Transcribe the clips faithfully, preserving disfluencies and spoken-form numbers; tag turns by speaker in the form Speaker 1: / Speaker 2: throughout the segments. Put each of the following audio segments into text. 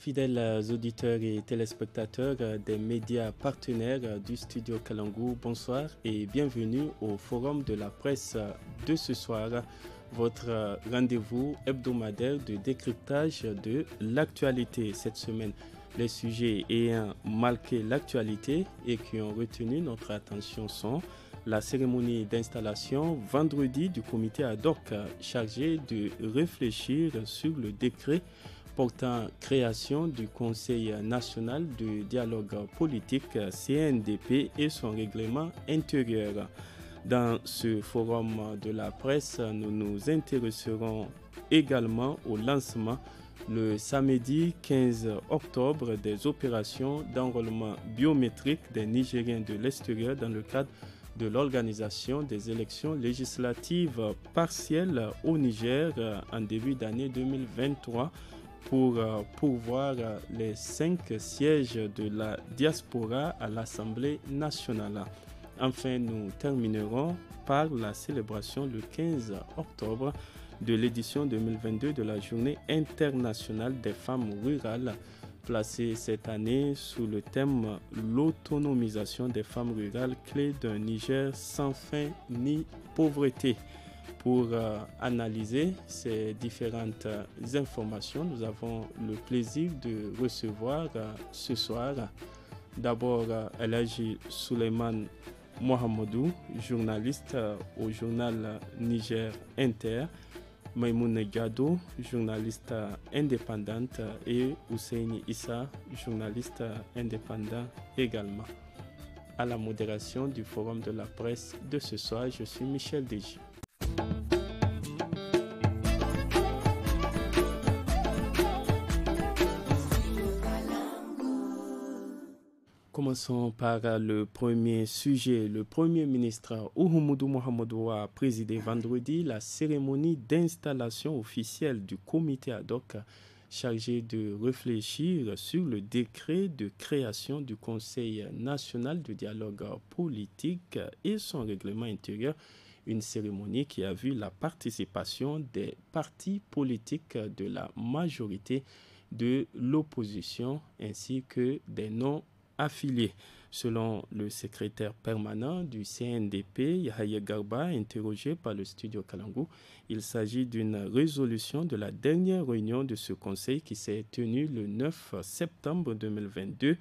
Speaker 1: Fidèles auditeurs et téléspectateurs des médias partenaires du studio Kalangu, bonsoir et bienvenue au Forum de la presse de ce soir, votre rendez-vous hebdomadaire de décryptage de l'actualité cette semaine. Les sujets ayant marqué l'actualité et qui ont retenu notre attention sont la cérémonie d'installation vendredi du comité ad hoc chargé de réfléchir sur le décret portant création du Conseil national de dialogue politique C N D P et son règlement intérieur. Dans ce forum de la presse, nous nous intéresserons également au lancement le samedi quinze octobre des opérations d'enrôlement biométrique des Nigériens de l'extérieur dans le cadre de l'organisation des élections législatives partielles au Niger en début d'année deux mille vingt-trois pour pourvoir les cinq sièges de la diaspora à l'Assemblée nationale. Enfin, nous terminerons par la célébration le quinze octobre de l'édition deux mille vingt-deux de la Journée internationale des femmes rurales, placée cette année sous le thème « L'autonomisation des femmes rurales, clé d'un Niger sans faim ni pauvreté ». Pour euh, analyser ces différentes euh, informations, nous avons le plaisir de recevoir euh, ce soir d'abord euh, Elhaji Suleiman Mohamedou, journaliste euh, au journal Niger Inter, Maïmouna Gado, journaliste euh, indépendante, euh, et Ousseini Issa, journaliste euh, indépendant également. À la modération du forum de la presse de ce soir, je suis Michel Deji. Commençons par le premier sujet. Le Premier ministre Oumoudou Mohamedou a présidé vendredi la cérémonie d'installation officielle du comité ad hoc chargé de réfléchir sur le décret de création du Conseil national de dialogue politique et son règlement intérieur. Une cérémonie qui a vu la participation des partis politiques de la majorité de l'opposition ainsi que des non-affiliés. Selon le secrétaire permanent du C N D P, Yahya Garba, interrogé par le studio Kalangu, il s'agit d'une résolution de la dernière réunion de ce conseil qui s'est tenue le neuf septembre deux mille vingt-deux,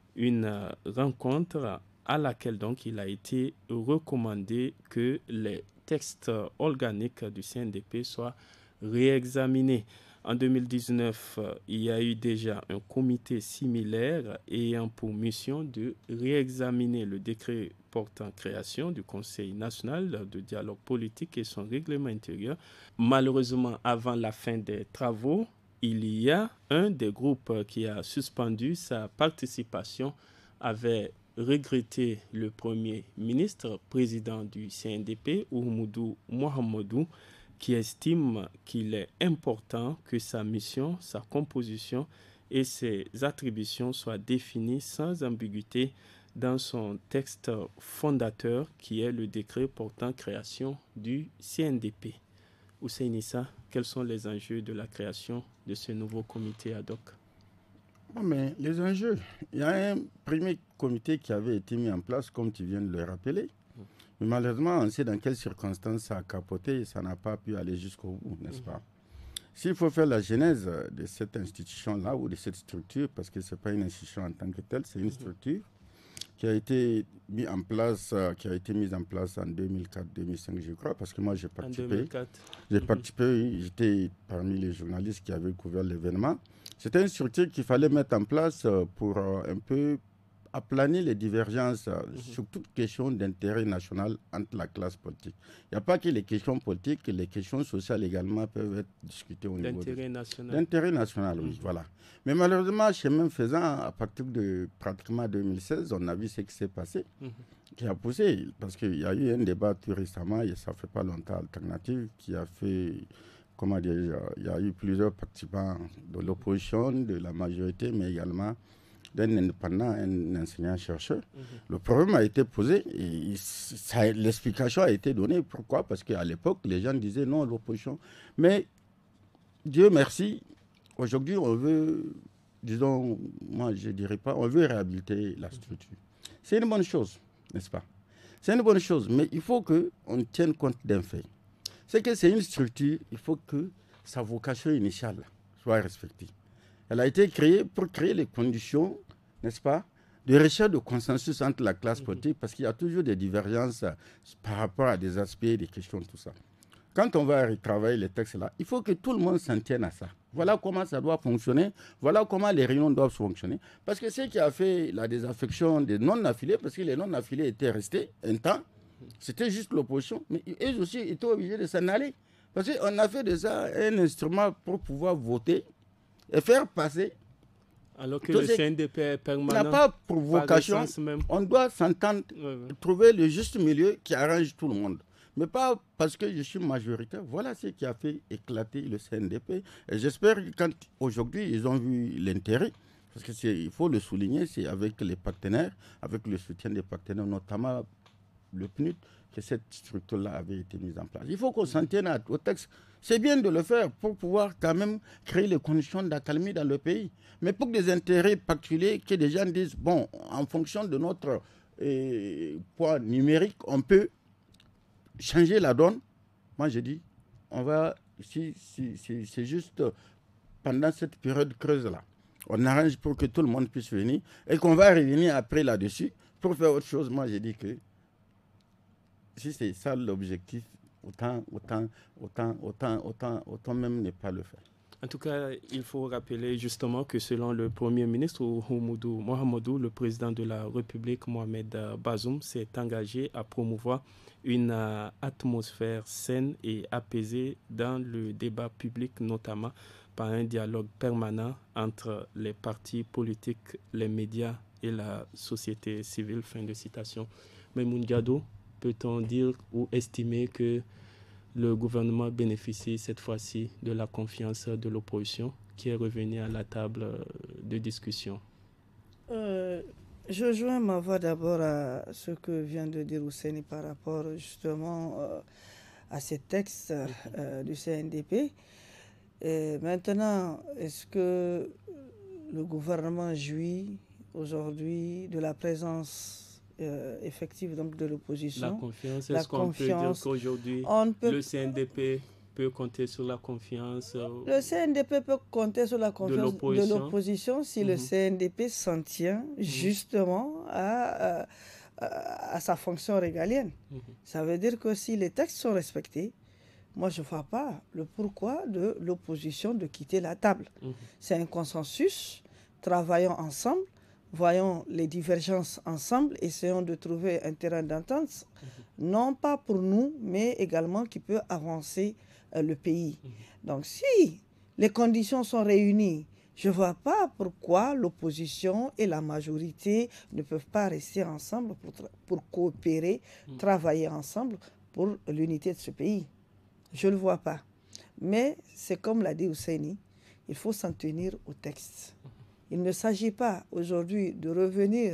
Speaker 1: une rencontre à laquelle donc il a été recommandé que les textes organiques du C N D P soient réexaminés. En deux mille dix-neuf, il y a eu déjà un comité similaire ayant pour mission de réexaminer le décret portant création du Conseil national de dialogue politique et son règlement intérieur. Malheureusement, avant la fin des travaux, il y a un des groupes qui a suspendu sa participation, avait regretté le Premier ministre, président du C N D P, Oumoudou Mohamedou, qui estime qu'il est important que sa mission, sa composition et ses attributions soient définies sans ambiguïté dans son texte fondateur qui est le décret portant création du C N D P. Ousseini Issa, quels sont les enjeux de la création de ce nouveau comité ad hoc?
Speaker 2: Bon, mais les enjeux, il y a un premier comité qui avait été mis en place, comme tu viens de le rappeler. Mais malheureusement, on sait dans quelles circonstances ça a capoté et ça n'a pas pu aller jusqu'au bout, n'est-ce pas? S'il faut faire la genèse de cette institution-là ou de cette structure, parce que ce n'est pas une institution en tant que telle, c'est une structure qui a été mise en place, euh, qui a été mise en place en deux mille quatre deux mille cinq, je crois, parce que moi j'ai participé.
Speaker 1: En deux mille quatre.
Speaker 2: J'ai participé, j'étais parmi les journalistes qui avaient couvert l'événement. C'était une structure qu'il fallait mettre en place pour euh, un peu aplanir les divergences euh, mmh. sur toute question d'intérêt national entre la classe politique. Il n'y a pas que les questions politiques, les questions sociales également peuvent être discutées au niveau
Speaker 1: d'intérêt national.
Speaker 2: D'intérêt national, oui, mmh. voilà. Mais malheureusement, chemin faisant, à partir de pratiquement deux mille seize, on a vu ce qui s'est passé, mmh. qui a poussé, parce qu'il y a eu un débat tout récemment, et ça ne fait pas longtemps, Alternative, qui a fait, comment dire, il y a eu plusieurs participants de l'opposition, de la majorité, mais également d'un indépendant, un enseignant-chercheur. Mmh. Le problème a été posé et ça, l'explication a été donnée. Pourquoi? Parce qu'à l'époque, les gens disaient non, l'opposition. Mais Dieu merci, aujourd'hui, on veut disons, moi je ne dirais pas, on veut réhabiliter la structure. C'est une bonne chose, n'est-ce pas? C'est une bonne chose, mais il faut qu'on tienne compte d'un fait. C'est que c'est une structure, il faut que sa vocation initiale soit respectée. Elle a été créée pour créer les conditions, n'est-ce pas, de recherche de consensus entre la classe politique, parce qu'il y a toujours des divergences par rapport à des aspects, des questions, tout ça. Quand on va retravailler les textes là, il faut que tout le monde s'en tienne à ça. Voilà comment ça doit fonctionner, voilà comment les réunions doivent fonctionner. Parce que ce qui a fait la désaffection des non-affiliés, parce que les non-affiliés étaient restés un temps, c'était juste l'opposition, mais eux aussi étaient obligés de s'en aller. Parce qu'on a fait de ça un instrument pour pouvoir voter et faire passer.
Speaker 1: Alors que le C N D P est permanent.
Speaker 2: n'a pas pour vocation, on doit s'entendre, ouais, ouais. trouver le juste milieu qui arrange tout le monde. Mais pas parce que je suis majoritaire. Voilà ce qui a fait éclater le C N D P. Et j'espère que quand aujourd'hui ils ont vu l'intérêt, parce qu'il faut le souligner, c'est avec les partenaires, avec le soutien des partenaires, notamment le P N U D, que cette structure-là avait été mise en place. Il faut qu'on s'en tienne au texte. C'est bien de le faire pour pouvoir quand même créer les conditions d'accalmie dans le pays. Mais pour des intérêts particuliers, que des gens disent, bon, en fonction de notre euh, poids numérique, on peut changer la donne. Moi, je dis, on va, si, si, si, c'est juste pendant cette période creuse-là, on arrange pour que tout le monde puisse venir et qu'on va revenir après là-dessus pour faire autre chose. Moi, je dis que si c'est ça l'objectif, autant, autant, autant, autant, autant, autant même ne pas le faire.
Speaker 1: En tout cas, il faut rappeler justement que selon le Premier ministre Oumoudou Mohamedou, le président de la République Mohamed Bazoum s'est engagé à promouvoir une euh, atmosphère saine et apaisée dans le débat public, notamment par un dialogue permanent entre les partis politiques, les médias et la société civile. Fin de citation. Maïmoun Diado, peut-on dire ou estimer que le gouvernement bénéficie cette fois-ci de la confiance de l'opposition qui est revenue à la table de discussion?
Speaker 3: euh, Je joins ma voix d'abord à ce que vient de dire Ousseini par rapport justement euh, à ces textes euh, du C N D P. Et maintenant, est-ce que le gouvernement jouit aujourd'hui de la présence Euh, effective donc de l'opposition?
Speaker 1: La confiance, est-ce qu'on peut dire qu'aujourd'hui peut... le C N D P peut compter sur la confiance?
Speaker 3: Le C N D P peut compter sur la confiance de l'opposition, de l'opposition si mm-hmm. le C N D P s'en tient mm-hmm. justement à, à, à sa fonction régalienne. Mm-hmm. Ça veut dire que si les textes sont respectés, moi je ne vois pas le pourquoi de l'opposition de quitter la table. Mm-hmm. C'est un consensus, travaillons ensemble. Voyons les divergences ensemble, essayons de trouver un terrain d'entente, mmh. non pas pour nous, mais également qui peut avancer euh, le pays. Mmh. Donc si les conditions sont réunies, je ne vois pas pourquoi l'opposition et la majorité ne peuvent pas rester ensemble pour, tra- pour coopérer, mmh. travailler ensemble pour l'unité de ce pays. Je ne le vois pas. Mais c'est comme l'a dit Ousseini, il faut s'en tenir au texte. Il ne s'agit pas aujourd'hui de revenir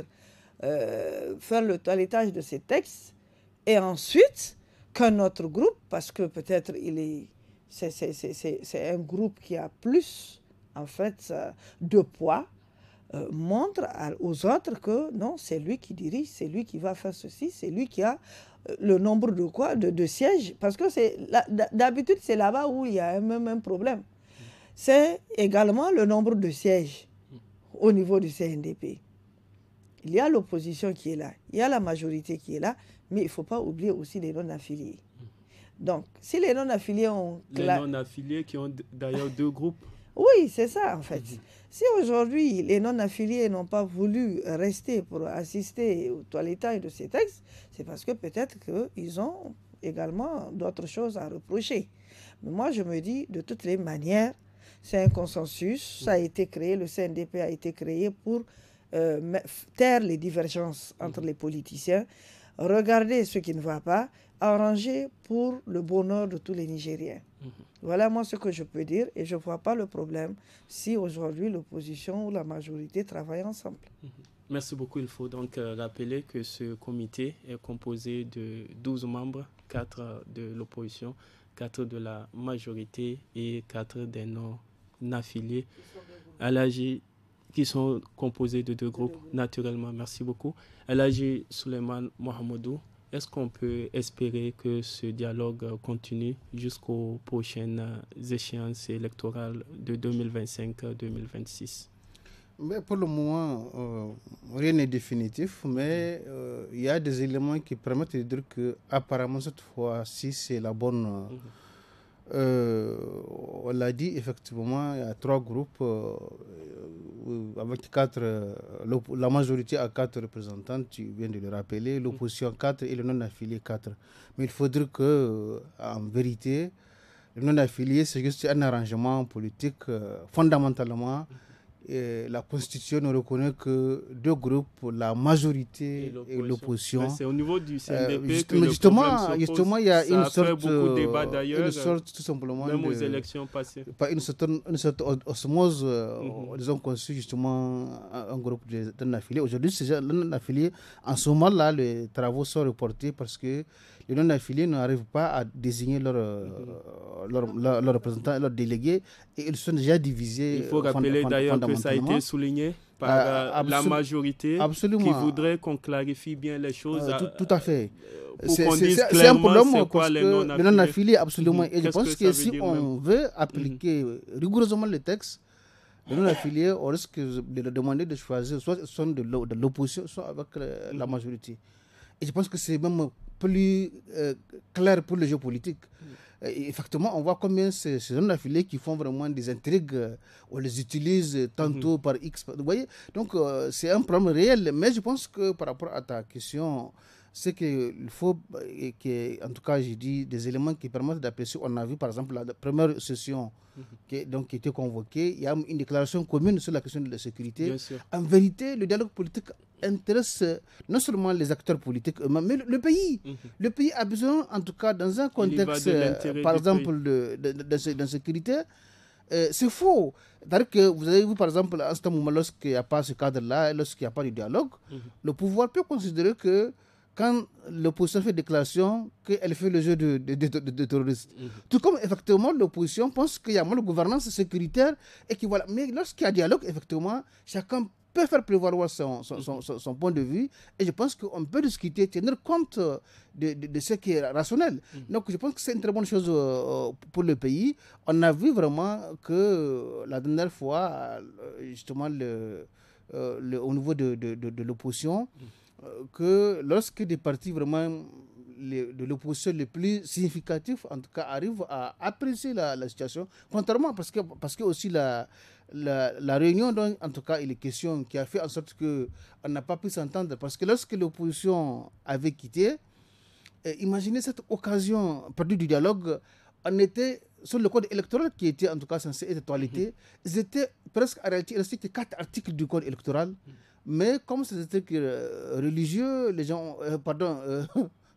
Speaker 3: euh, faire le toilettage de ces textes et ensuite qu'un autre groupe, parce que peut-être il est, c'est, c'est, c'est, c'est, c'est un groupe qui a plus en fait de poids, euh, montre à, aux autres que non, c'est lui qui dirige, c'est lui qui va faire ceci, c'est lui qui a le nombre de quoi, de, de sièges, parce que c'est là, d'habitude c'est là-bas où il y a même un problème. C'est également le nombre de sièges au niveau du C N D P. Il y a l'opposition qui est là, il y a la majorité qui est là, mais il ne faut pas oublier aussi les non-affiliés. Donc, si les non-affiliés ont...
Speaker 1: Les non-affiliés qui ont d'ailleurs deux groupes.
Speaker 3: Oui, c'est ça en fait. Mm-hmm. Si aujourd'hui les non-affiliés n'ont pas voulu rester pour assister au toilettage de ces textes, c'est parce que peut-être qu'ils ont également d'autres choses à reprocher. Mais moi, je me dis, de toutes les manières, c'est un consensus, ça a été créé, le C N D P a été créé pour euh, taire les divergences entre les politiciens, regarder ce qui ne va pas, arranger pour le bonheur de tous les Nigériens. Mmh. Voilà moi ce que je peux dire et je ne vois pas le problème si aujourd'hui l'opposition ou la majorité travaillent ensemble.
Speaker 1: Mmh. Merci beaucoup. Il faut donc euh, rappeler que ce comité est composé de douze membres, quatre de l'opposition, quatre de la majorité et quatre des non affiliés. Alhaji qui sont composés de deux groupes, naturellement. Merci beaucoup. Elhaji Suleiman Mohamedou, est-ce qu'on peut espérer que ce dialogue continue jusqu'aux prochaines échéances électorales de deux mille vingt-cinq à deux mille vingt-six?
Speaker 4: Mais pour le moment, euh, rien n'est définitif, mais euh, il y a des éléments qui permettent de dire que apparemment cette fois-ci c'est la bonne. Euh, euh, on l'a dit, effectivement, il y a trois groupes euh, avec quatre, euh, la majorité a quatre représentants, tu viens de le rappeler, l'opposition quatre et le non-affilié quatre. Mais il faudrait que, euh, en vérité, le non-affilié c'est juste un arrangement politique euh, fondamentalement. Et la Constitution ne reconnaît que deux groupes, la majorité et l'opposition.
Speaker 1: C'est au niveau du C N D P
Speaker 4: euh,
Speaker 1: que le
Speaker 4: justement,
Speaker 1: problème se pose.
Speaker 4: Justement, il y a
Speaker 1: Ça
Speaker 4: une
Speaker 1: a
Speaker 4: sorte,
Speaker 1: fait beaucoup de débats d'ailleurs,
Speaker 4: une sorte tout simplement
Speaker 1: même
Speaker 4: de,
Speaker 1: aux élections passées.
Speaker 4: Pas une sorte, une sorte osmose, mm-hmm. Ils ont conçu justement un, un groupe d'un affilié. Aujourd'hui, c'est un affilié. En ce moment-là, les travaux sont reportés parce que les non-affiliés n'arrivent pas à désigner leurs mm-hmm. leur, leur, leur représentants, leurs délégués, et ils sont déjà divisés.
Speaker 1: Il faut rappeler fond, d'ailleurs que ça a été souligné par euh, absolu- la majorité
Speaker 4: absolument.
Speaker 1: qui voudrait qu'on clarifie bien les choses.
Speaker 4: Euh, tout, tout à fait.
Speaker 1: Pour
Speaker 4: c'est,
Speaker 1: qu'on
Speaker 4: c'est,
Speaker 1: dise
Speaker 4: c'est
Speaker 1: clairement
Speaker 4: un problème
Speaker 1: c'est quoi
Speaker 4: parce
Speaker 1: les
Speaker 4: que
Speaker 1: non-affiliés.
Speaker 4: Les non-affiliés, absolument.
Speaker 1: Mm-hmm.
Speaker 4: Et je pense que, que si on même? veut appliquer mm-hmm. rigoureusement les textes, les non-affiliés, on risque de leur demander de choisir soit ils sont de l'opposition, soit avec mm-hmm. la majorité. Et je pense que c'est même plus euh, clair pour le jeu politique. Mm. Et effectivement, on voit combien ces, ces zones affiliées qui font vraiment des intrigues, euh, on les utilise tantôt mm. par X. Vous voyez, donc euh, c'est un problème réel. Mais je pense que par rapport à ta question, c'est qu'il faut, et que, en tout cas, j'ai dit des éléments qui permettent d'apprécier. On a vu par exemple la première session mm-hmm. qui, donc, qui était convoquée. Il y a une déclaration commune sur la question de la sécurité. En vérité, le dialogue politique intéresse non seulement les acteurs politiques eux-mêmes, mais le, le pays. Mm-hmm. Le pays a besoin, en tout cas, dans un contexte, euh, par exemple, de, de, de, de, d'insécurité, euh, c'est faux. C'est-à-dire que vous avez vu, par exemple, à ce moment, lorsqu'il n'y a pas ce cadre-là, lorsqu'il n'y a pas de dialogue, mm-hmm. le pouvoir peut considérer que quand l'opposition fait déclaration, qu'elle fait le jeu de, de, de, de, de terroristes. Mm-hmm. Tout comme, effectivement, l'opposition pense qu'il y a moins de gouvernance sécuritaire et que voilà. Mais lorsqu'il y a dialogue, effectivement, chacun peut faire prévaloir son, son, son, son, son point de vue, et je pense qu'on peut discuter, tenir compte de, de, de ce qui est rationnel. Mm. Donc je pense que c'est une très bonne chose euh, pour le pays. On a vu vraiment que la dernière fois, justement, le, euh, le, au niveau de, de, de, de l'opposition, mm. euh, que lorsque des partis vraiment les, de l'opposition les plus significatifs, en tout cas, arrivent à apprécier la, la situation, contrairement parce que, parce que aussi la La, la réunion, dont, en tout cas, il est question, qui a fait en sorte qu'on n'a pas pu s'entendre. Parce que lorsque l'opposition avait quitté, eh, imaginez cette occasion perdue du dialogue, on était sur le code électoral qui était en tout cas censé être toiletté. Mm-hmm. Ils étaient presque, en réalité, il restait que quatre articles du code électoral. Mm-hmm. Mais comme c'était euh, religieux, les gens, euh, pardon, euh,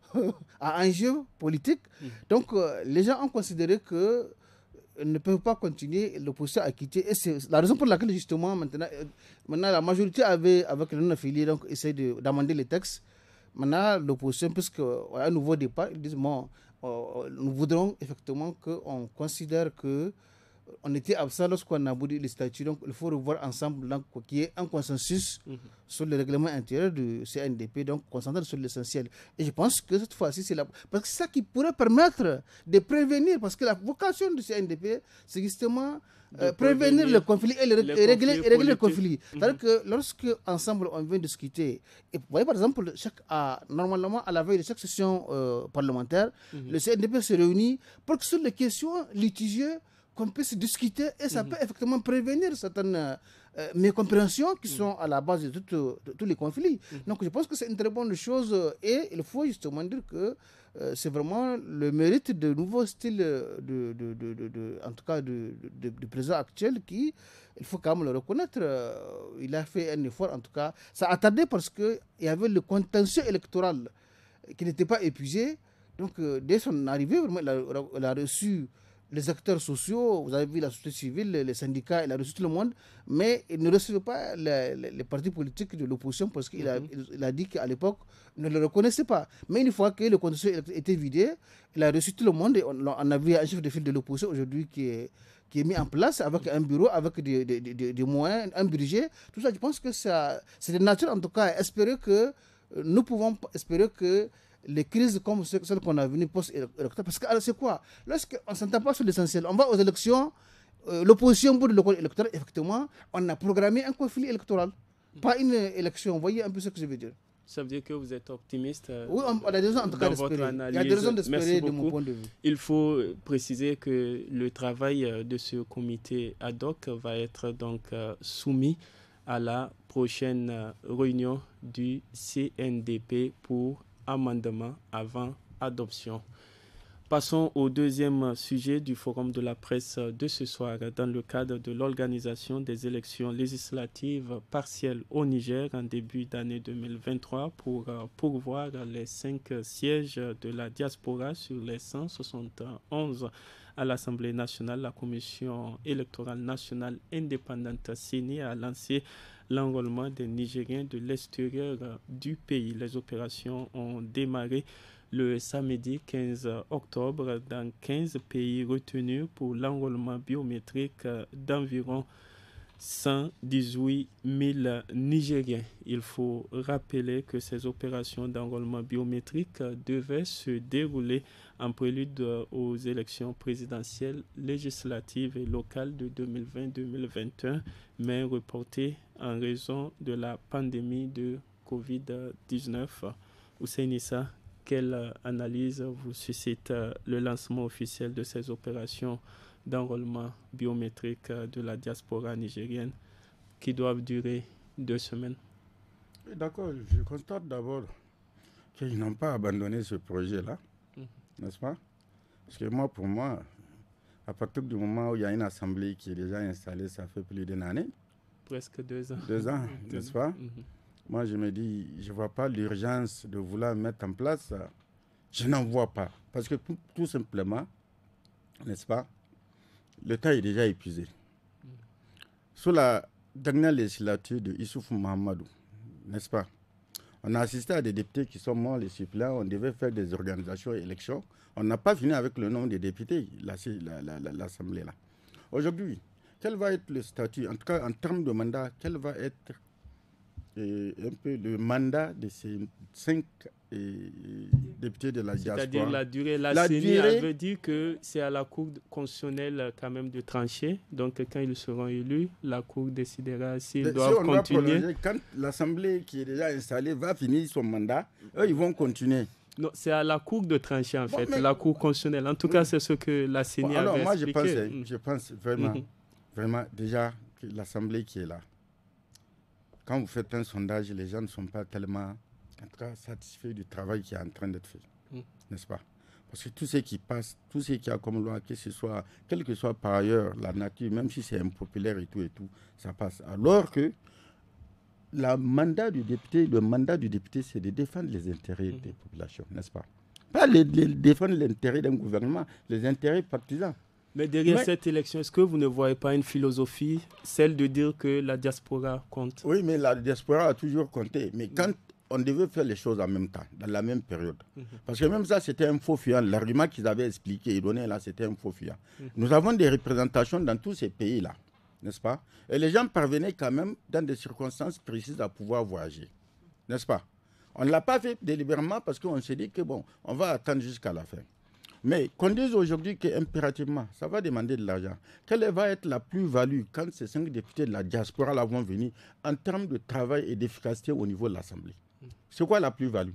Speaker 4: à enjeu politique, mm-hmm. donc euh, les gens ont considéré que ne peuvent pas continuer, l'opposition a quitté. Et c'est la raison pour laquelle, justement, maintenant, maintenant la majorité avait, avec les non-affiliés, donc, essayé de, d'amender les textes. Maintenant, l'opposition, puisqu'il y a un nouveau départ, ils disent, bon, euh, nous voudrons effectivement qu'on considère que on était absent lorsqu'on a aboli les statuts, donc il faut revoir ensemble donc, qu'il y ait un consensus mm-hmm. sur le règlement intérieur du C N D P, donc concentrer sur l'essentiel. Et je pense que cette fois-ci, c'est la... parce que c'est ça qui pourrait permettre de prévenir, parce que la vocation du C N D P, c'est justement euh, prévenir, prévenir le conflit et, le, les et régler, et régler le conflit. Mm-hmm. C'est-à-dire que lorsque ensemble on vient discuter, et vous voyez par exemple, chaque, à, normalement à la veille de chaque session euh, parlementaire, mm-hmm. le C N D P se réunit pour que sur les questions litigieuses, qu'on puisse discuter et ça mmh. peut effectivement prévenir certaines euh, mécompréhensions qui mmh. sont à la base de, tout, de tous les conflits. Mmh. Donc je pense que c'est une très bonne chose et il faut justement dire que euh, c'est vraiment le mérite de nouveaux styles, de, de, de, de, de, en tout cas de, de, du président actuel qui, il faut quand même le reconnaître, euh, il a fait un effort en tout cas. Ça a tardé parce qu'il y avait le contentieux électoral qui n'était pas épuisé. Donc euh, dès son arrivée, vraiment, il a, il a reçu les acteurs sociaux, vous avez vu la société civile, les syndicats, il a reçu tout le monde, mais il ne recevait pas les, les, les partis politiques de l'opposition parce qu'il a, mm-hmm. il a dit qu'à l'époque, il ne le reconnaissait pas. Mais une fois que le contentieux était vidé, il a reçu tout le monde et on, on a vu un chef de file de l'opposition aujourd'hui qui est, qui est mis en place avec un bureau, avec des, des, des, des moyens, un budget. Tout ça, je pense que ça, c'est de nature, en tout cas, à espérer que nous pouvons espérer que les crises comme celles qu'on a venues post-électorales, parce que alors, c'est quoi? Lorsqu'on ne s'entend pas sur l'essentiel, on va aux élections, euh, l'opposition pour le code électoral, effectivement, on a programmé un conflit électoral, pas une élection. Vous voyez un peu ce que je veux dire?
Speaker 1: Ça veut dire que vous êtes optimiste. Euh,
Speaker 4: oui, on a des raisons en tout cas d'espérer. Il y a des raisons d'espérer de mon point de vue.
Speaker 1: Il faut préciser que le travail de ce comité ad hoc va être donc euh, soumis à la prochaine euh, réunion du C N D P pour amendement avant adoption. Passons au deuxième sujet du forum de la presse de ce soir. Dans le cadre de l'organisation des élections législatives partielles au Niger en début d'année deux mille vingt-trois pour pourvoir les cinq sièges de la diaspora sur les cent soixante et onze à l'Assemblée nationale, la Commission électorale nationale indépendante C E N I a lancé l'enrôlement des Nigériens de l'extérieur du pays. Les opérations ont démarré le samedi quinze octobre dans quinze pays retenus pour l'enrôlement biométrique d'environ cent dix-huit mille Nigériens. Il faut rappeler que ces opérations d'enrôlement biométrique devaient se dérouler en prélude aux élections présidentielles, législatives et locales de deux mille vingt deux mille vingt et un, mais reportées en raison de la pandémie de covid dix-neuf. Hussein Issa, quelle analyse vous suscite le lancement officiel de ces opérations d'enrôlement biométrique de la diaspora nigérienne qui doivent durer deux semaines?
Speaker 2: D'accord, je constate d'abord qu'ils n'ont pas abandonné ce projet-là, mmh. n'est-ce pas? Parce que moi, pour moi, à partir du moment où il y a une assemblée qui est déjà installée, ça fait plus d'une année.
Speaker 1: Presque deux ans.
Speaker 2: Deux ans, n'est-ce pas? Mmh. Moi, je me dis, je ne vois pas l'urgence de vouloir mettre en place. Je n'en vois pas. Parce que tout simplement, n'est-ce pas, le temps est déjà épuisé. Mm. Sous la dernière législature de Issoufou Mahamadou, n'est-ce pas, on a assisté à des députés qui sont morts, les suppléants, on devait faire des organisations et élections. On n'a pas fini avec le nombre de députés, l'Assemblée la, la, la, là. Aujourd'hui, quel va être le statut, en tout cas en termes de mandat, quel va être Et un peu le mandat de ces cinq et, députés de la diaspora.
Speaker 1: C'est-à-dire la durée. La, la C E N I durée, avait dit que c'est à la Cour constitutionnelle quand même de trancher. Donc quand ils seront élus, la Cour décidera s'ils de, doivent si continuer.
Speaker 2: Prolonger, quand l'Assemblée qui est déjà installée va finir son mandat, eux, ils vont continuer.
Speaker 1: Non, c'est à la Cour de trancher en bon, fait, mais, la Cour constitutionnelle. En tout oui. cas, c'est ce que la C E N I bon, avait alors, moi, expliqué.
Speaker 2: Alors moi, je pense, je pense vraiment, mm-hmm. vraiment déjà que l'Assemblée qui est là, quand vous faites un sondage, les gens ne sont pas tellement, en tout cas, satisfaits du travail qui est en train d'être fait, mmh. n'est-ce pas? Parce que tout ce qui passe, tout ce qu'il y a comme loi, que ce soit, quelle que soit par ailleurs la nature, même si c'est impopulaire et tout et tout, ça passe. Alors que le mandat du député, le mandat du député, c'est de défendre les intérêts mmh. des populations, n'est-ce pas? Pas les, les, défendre l'intérêt d'un gouvernement, les intérêts partisans.
Speaker 1: Mais derrière mais, cette élection, est-ce que vous ne voyez pas une philosophie, celle de dire que la diaspora compte?
Speaker 2: Oui, mais la diaspora a toujours compté. Mais quand on devait faire les choses en même temps, dans la même période, mm-hmm. parce que même ça, c'était un faux fuyant. L'argument qu'ils avaient expliqué et donné là, c'était un faux fuyant. Mm-hmm. Nous avons des représentations dans tous ces pays-là, n'est-ce pas? Et les gens parvenaient quand même, dans des circonstances précises, à pouvoir voyager, n'est-ce pas? On ne l'a pas fait délibérément parce qu'on s'est dit que bon, on va attendre jusqu'à la fin. Mais qu'on dise aujourd'hui qu'impérativement, ça va demander de l'argent. Quelle va être la plus-value quand ces cinq députés de la diaspora là vont venir en termes de travail et d'efficacité au niveau de l'Assemblée? C'est quoi la plus-value?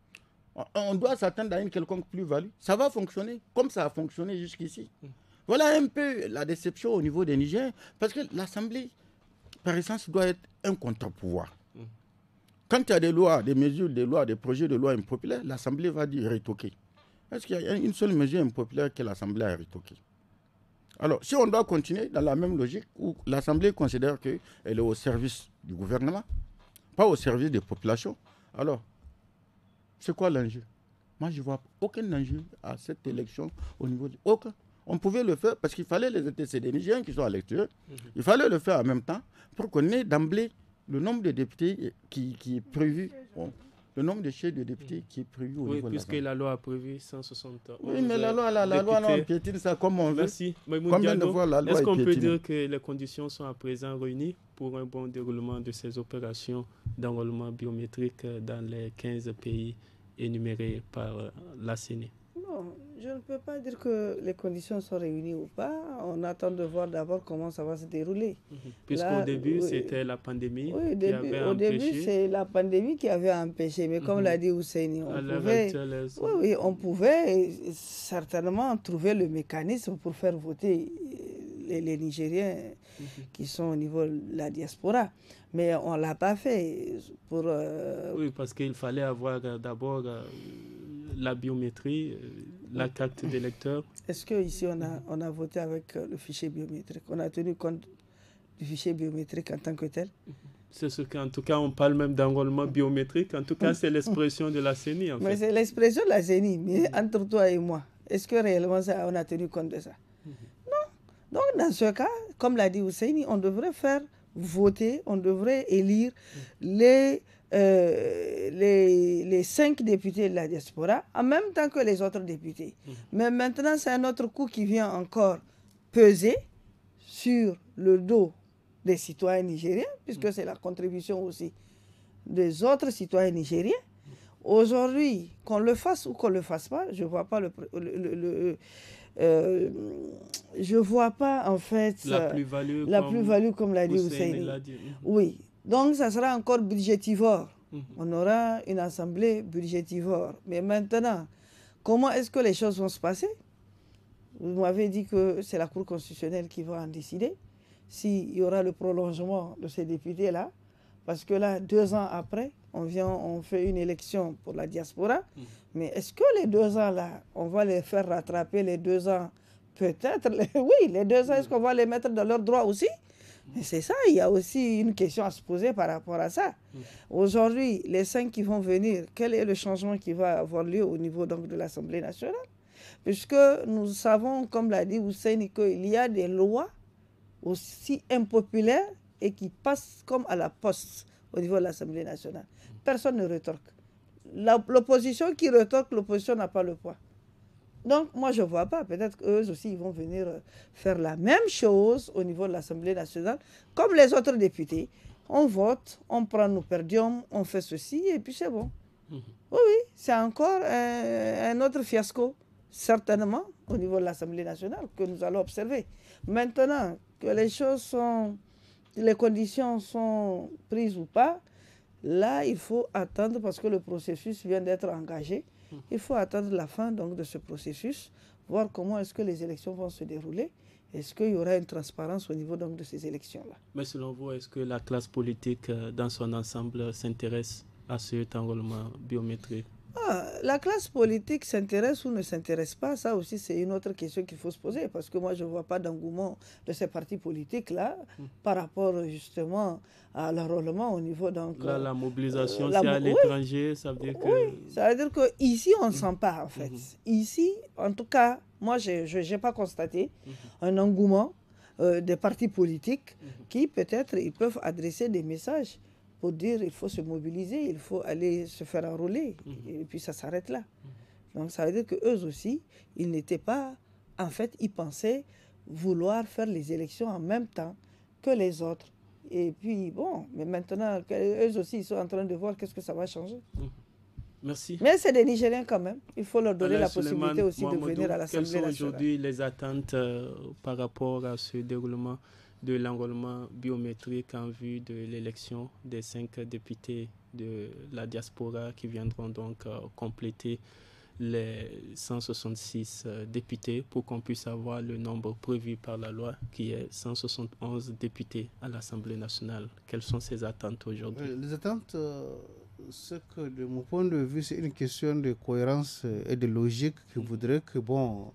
Speaker 2: On doit s'attendre à une quelconque plus-value. Ça va fonctionner comme ça a fonctionné jusqu'ici. Voilà un peu la déception au niveau des Nigériens, parce que l'Assemblée, par essence, doit être un contre-pouvoir. Quand il y a des lois, des mesures, des lois, des projets de loi impopulaires, l'Assemblée va dire rétoquer. Est-ce qu'il y a une seule mesure impopulaire que l'Assemblée a rétoquée? Alors, si on doit continuer dans la même logique où l'Assemblée considère qu'elle est au service du gouvernement, pas au service des populations, alors, c'est quoi l'enjeu? Moi, je ne vois aucun enjeu à cette élection au niveau de... Aucun. On pouvait le faire parce qu'il fallait les antécédents nigériens qui sont à l'extérieur. Mmh. Il fallait le faire en même temps pour qu'on ait d'emblée le nombre de députés qui, qui est prévu. Bon, le nombre de sièges de députés mmh. qui est prévu au
Speaker 1: oui,
Speaker 2: niveau de l'Assemblée.
Speaker 1: Puisque la loi a prévu cent soixante.
Speaker 2: Oui, mais la loi, la, la loi, on piétine ça comme on
Speaker 1: Merci.
Speaker 2: veut. Combien de fois la loi
Speaker 1: est-ce qu'on
Speaker 2: est
Speaker 1: peut dire que les conditions sont à présent réunies pour un bon déroulement de ces opérations d'enrôlement biométrique dans les quinze pays énumérés par la C E N I?
Speaker 3: Non, je ne peux pas dire que les conditions sont réunies ou pas. On attend de voir d'abord comment ça va se dérouler.
Speaker 1: Mmh. Puisqu'au début, oui, c'était la pandémie
Speaker 3: oui,
Speaker 1: qui
Speaker 3: début,
Speaker 1: avait
Speaker 3: au
Speaker 1: empêché.
Speaker 3: Au début, c'est la pandémie qui avait empêché. Mais comme mmh. l'a dit Ousseini, on, pouvait, oui, oui, on pouvait certainement trouver le mécanisme pour faire voter les, les Nigériens mmh. qui sont au niveau de la diaspora. Mais on ne l'a pas fait. Pour, euh...
Speaker 1: Oui, parce qu'il fallait avoir euh, d'abord euh, la biométrie, euh, la carte d'électeur.
Speaker 3: Est-ce qu'ici, on a, on a voté avec euh, le fichier biométrique? On a tenu compte du fichier biométrique en tant que tel?
Speaker 1: C'est ce qu'en tout cas, on parle même d'enrôlement biométrique. En tout cas, c'est l'expression de la C E N I. En
Speaker 3: mais
Speaker 1: fait.
Speaker 3: c'est l'expression de la C E N I. Mais mm-hmm. entre toi et moi, est-ce que réellement ça, on a tenu compte de ça? Mm-hmm. Non. Donc, dans ce cas, comme l'a dit Ousseini, on devrait faire voter, on devrait élire mm-hmm. les... Euh, les, les cinq députés de la diaspora en même temps que les autres députés. Mmh. Mais maintenant, c'est un autre coup qui vient encore peser sur le dos des citoyens nigériens, puisque mmh. c'est la contribution aussi des autres citoyens nigériens. Mmh. Aujourd'hui, qu'on le fasse ou qu'on ne le fasse pas, je ne vois pas le... le, le, le euh, je vois pas en fait
Speaker 1: la plus-value
Speaker 3: la
Speaker 1: comme,
Speaker 3: plus-value comme l'a dit Ousseini. Oui. Donc, ça sera encore budgétivore. Mmh. On aura une assemblée budgétivore. Mais maintenant, comment est-ce que les choses vont se passer? Vous m'avez dit que c'est la Cour constitutionnelle qui va en décider s'il y aura le prolongement de ces députés-là. Parce que là, deux ans après, on vient, on fait une élection pour la diaspora. Mmh. Mais est-ce que les deux ans-là, on va les faire rattraper les deux ans? Peut-être, les, oui, les deux ans, est-ce qu'on va les mettre dans leurs droits aussi? Mais c'est ça, il y a aussi une question à se poser par rapport à ça. Mmh. Aujourd'hui, les cinq qui vont venir, quel est le changement qui va avoir lieu au niveau donc, de l'Assemblée nationale? Puisque nous savons, comme l'a dit Ousseini, qu'il y a des lois aussi impopulaires et qui passent comme à la poste au niveau de l'Assemblée nationale. Personne ne rétorque. La, l'opposition qui rétorque, l'opposition n'a pas le poids. Donc, moi, je ne vois pas. Peut-être qu'eux aussi, ils vont venir faire la même chose au niveau de l'Assemblée nationale, comme les autres députés. On vote, on prend nos perdiums, on fait ceci, et puis c'est bon. Mmh. Oui, oui, c'est encore un, un autre fiasco, certainement, au niveau de l'Assemblée nationale, que nous allons observer. Maintenant, que les choses sont... les conditions sont prises ou pas, là, il faut attendre, parce que le processus vient d'être engagé. Il faut attendre la fin donc, de ce processus, voir comment est-ce que les élections vont se dérouler. Est-ce qu'il y aura une transparence au niveau donc, de ces élections-là?
Speaker 1: Mais selon vous, est-ce que la classe politique dans son ensemble s'intéresse à cet enrôlement biométrique?
Speaker 3: Ah, la classe politique s'intéresse ou ne s'intéresse pas, ça aussi c'est une autre question qu'il faut se poser, parce que moi je ne vois pas d'engouement de ces partis politiques-là mmh. par rapport justement à l'enrôlement au niveau... Donc,
Speaker 1: Là, la mobilisation, euh, c'est la... à l'étranger, oui. Ça veut dire que...
Speaker 3: Oui, ça veut dire qu'ici on ne mmh. sent pas en fait. Mmh. Ici, en tout cas, moi je n'ai pas constaté mmh. un engouement euh, des partis politiques mmh. qui peut-être ils peuvent adresser des messages pour dire il faut se mobiliser, il faut aller se faire enrôler, mmh. et puis ça s'arrête là. Mmh. Donc ça veut dire qu'eux aussi, ils n'étaient pas, en fait, ils pensaient vouloir faire les élections en même temps que les autres. Et puis bon, mais maintenant, eux aussi, ils sont en train de voir qu'est-ce que ça va changer. Mmh.
Speaker 1: Merci.
Speaker 3: Mais c'est des Nigériens quand même. Il faut leur donner Alain la possibilité Suleiman aussi Mohamedou, de venir à l'Assemblée nationale.
Speaker 1: Quelles sont aujourd'hui les attentes euh, par rapport à ce déroulement de l'enrôlement biométrique en vue de l'élection des cinq députés de la diaspora qui viendront donc euh, compléter les cent soixante-six euh, députés pour qu'on puisse avoir le nombre prévu par la loi qui est cent soixante et onze députés à l'Assemblée nationale. Quelles sont ces attentes aujourd'hui?
Speaker 4: euh, Les attentes, euh, c'est que de mon point de vue, c'est une question de cohérence et de logique qui voudrait que, bon,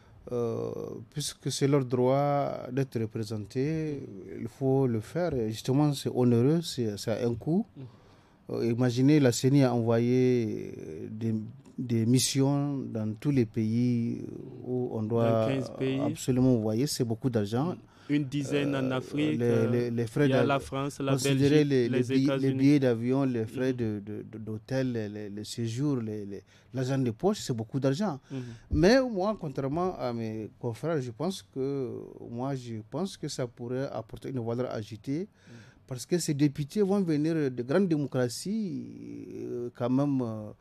Speaker 4: Euh, puisque c'est leur droit d'être représenté, il faut le faire. Et justement, c'est onéreux, c'est, ça a un coût. Euh, imaginez, la C E N I a envoyé des, des missions dans tous les pays où on doit absolument, vous voyez, c'est beaucoup d'argent.
Speaker 1: Une dizaine en Afrique,
Speaker 4: les, les, les frais
Speaker 1: il y a la France, la Belgique,
Speaker 4: les,
Speaker 1: les,
Speaker 4: les
Speaker 1: États-Unis.
Speaker 4: Les billets d'avion, les frais de, de, de, d'hôtel, les, les, les séjours, les, les, l'argent de poche, c'est beaucoup d'argent. Mm-hmm. Mais moi, contrairement à mes confrères, je pense que, moi, je pense que ça pourrait apporter une valeur ajoutée. Mm-hmm. Parce que ces députés vont venir de grandes démocraties, euh, quand même, euh,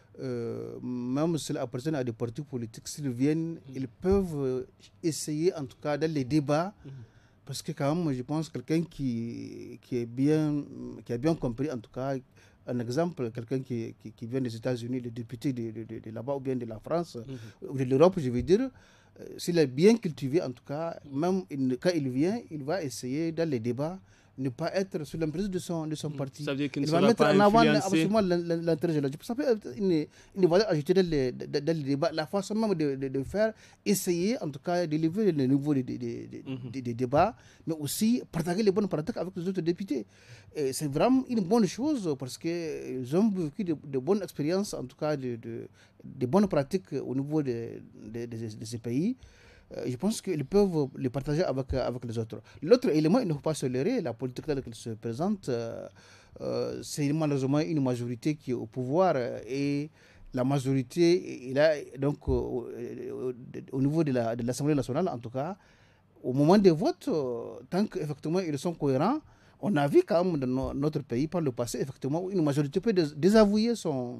Speaker 4: euh, même s'ils appartiennent à des partis politiques, s'ils viennent, mmh. ils peuvent essayer, en tout cas, dans les débats, mmh. parce que quand même, je pense, quelqu'un qui, qui, est bien, qui a bien compris, en tout cas, un exemple, quelqu'un qui, qui, qui vient des États-Unis, le député de, de, de, de là-bas, ou bien de la France, mmh. ou de l'Europe, je veux dire, euh, s'il est bien cultivé, en tout cas, même il, quand il vient, il va essayer, dans les débats, ne pas être sous l'emprise de son, de son mmh. parti.
Speaker 1: Ça veut dire qu'il
Speaker 4: il
Speaker 1: ne
Speaker 4: va
Speaker 1: sera
Speaker 4: mettre
Speaker 1: pas
Speaker 4: en avant
Speaker 1: influencé.
Speaker 4: absolument l'intérêt général. Ça peut être une, une valeur ajoutée dans les, dans les débats. La façon même de, de, de faire, essayer en tout cas d'élever le niveau des de, de, de, mmh. de, de débats, mais aussi partager les bonnes pratiques avec les autres députés. Et c'est vraiment une bonne chose parce qu'ils ont vécu de, de bonnes expériences, en tout cas de, de, de bonnes pratiques au niveau de, de, de, de ces pays. Je pense qu'ils peuvent les partager avec, avec les autres. L'autre élément, il ne faut pas se leurrer, la politique telle qu'elle se présente, euh, euh, c'est malheureusement une majorité qui est au pouvoir et la majorité, il a, donc, au, au, au niveau de, la, de l'Assemblée nationale, en tout cas, au moment des votes, euh, tant qu'effectivement ils sont cohérents, on a vu quand même dans notre pays par le passé, effectivement, une majorité peut désavouer son,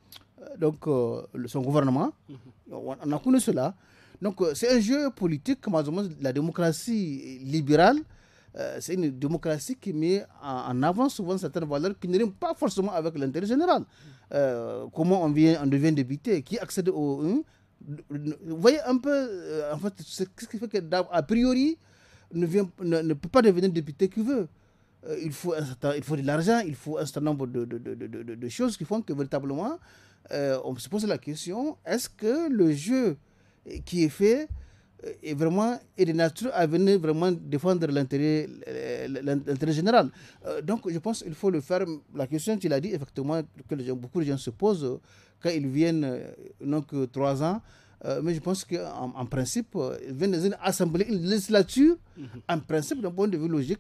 Speaker 4: donc, euh, son gouvernement. Mm-hmm. On a connu cela. Donc, c'est un jeu politique, comme la démocratie libérale, euh, c'est une démocratie qui met en, en avant souvent certaines valeurs qui ne riment pas forcément avec l'intérêt général. Euh, comment on, vient, on devient député, qui accède au... Hein, vous voyez un peu, euh, en fait, ce qui fait qu'a priori, ne, vient, ne, ne peut pas devenir député qui veut. Euh, il, faut un certain, il faut de l'argent, il faut un certain nombre de, de, de, de, de, de choses qui font que véritablement, euh, on se pose la question, est-ce que le jeu qui est fait est vraiment est de nature à venir vraiment défendre l'intérêt, l'intérêt général. Euh, donc je pense qu'il faut le faire. La question, tu l'as dit, effectivement, que les gens, beaucoup de gens se posent quand ils viennent, non que trois ans, euh, mais je pense qu'en en principe, ils viennent dans une assemblée, une législature, mm-hmm. en principe, d'un point de vue logique,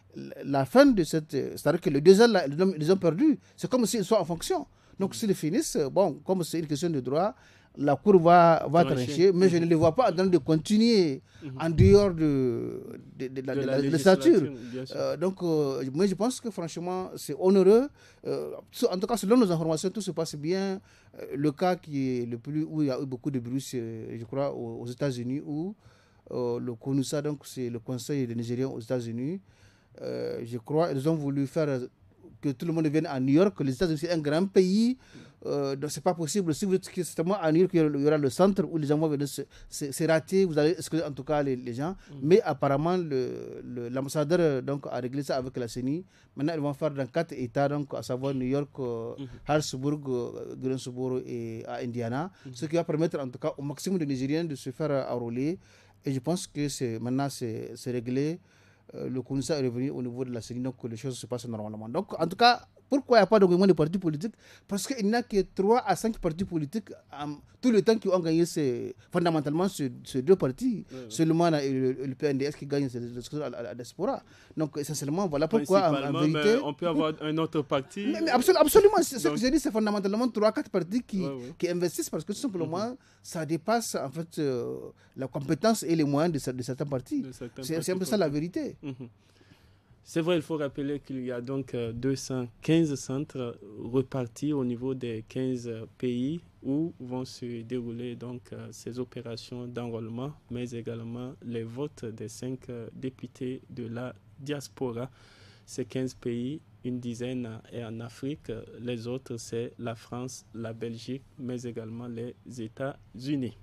Speaker 4: la fin de cette... C'est-à-dire que les deux ans, là, ils ont perdu. C'est comme s'ils sont en fonction. Donc mm-hmm. s'ils finissent, bon, comme c'est une question de droit, la Cour va, va trancher, mais mmh. je ne les vois pas en train de continuer mmh. en dehors de, de, de, de, de la, la législature. Euh, donc, euh, moi, je pense que franchement, c'est onéreux. Euh, en tout cas, selon nos informations, tout se passe bien. Euh, le cas qui est le plus, où il y a eu beaucoup de bruit, c'est, je crois, aux, aux États-Unis, où euh, le CONUSA, donc c'est le Conseil des Nigériens aux États-Unis, euh, je crois, ils ont voulu faire que tout le monde vienne à New York. Les États-Unis, c'est un grand pays. Euh, donc c'est pas possible. Si vous dites que c'est seulement à New York, il y aura le centre où les gens vont venir, c'est raté. Vous allez exclure en tout cas les, les gens. Mm. Mais apparemment, le, le, l'ambassadeur donc, a réglé ça avec la C E N I. Maintenant, ils vont faire dans quatre États, donc, à savoir New York, euh, mm-hmm. Harrisburg, euh, Greensboro et à Indiana. Mm-hmm. Ce qui va permettre en tout cas au maximum de Nigériens de se faire enrôler. Et je pense que c'est, maintenant, c'est, c'est réglé. Euh, le CONUSA est revenu au niveau de la C E N I, donc les choses se passent normalement. Donc, en tout cas, pourquoi il n'y a pas d'augmentation des partis politiques? Parce qu'il n'y a que trois à cinq partis politiques um, tout le temps qui ont gagné, c'est fondamentalement ces, ces deux partis. Oui, oui. Seulement le, le, le P N D S qui gagne à la, la diaspora. Donc essentiellement, voilà pourquoi en, en vérité...
Speaker 1: on peut avoir un autre parti.
Speaker 4: Mais, mais absolument, absolument. C'est ce que j'ai dit, c'est fondamentalement trois à quatre partis qui, oui, oui. qui investissent parce que tout simplement, mm-hmm. ça dépasse en fait euh, la compétence et les moyens de, de certains partis. De certains c'est, partis c'est un peu ça la vérité.
Speaker 1: Mm-hmm. C'est vrai, il faut rappeler qu'il y a donc deux cent quinze centres repartis au niveau des quinze pays où vont se dérouler donc ces opérations d'enrôlement, mais également les votes des cinq députés de la diaspora. Ces quinze pays, une dizaine est en Afrique, les autres c'est la France, la Belgique, mais également les États-Unis.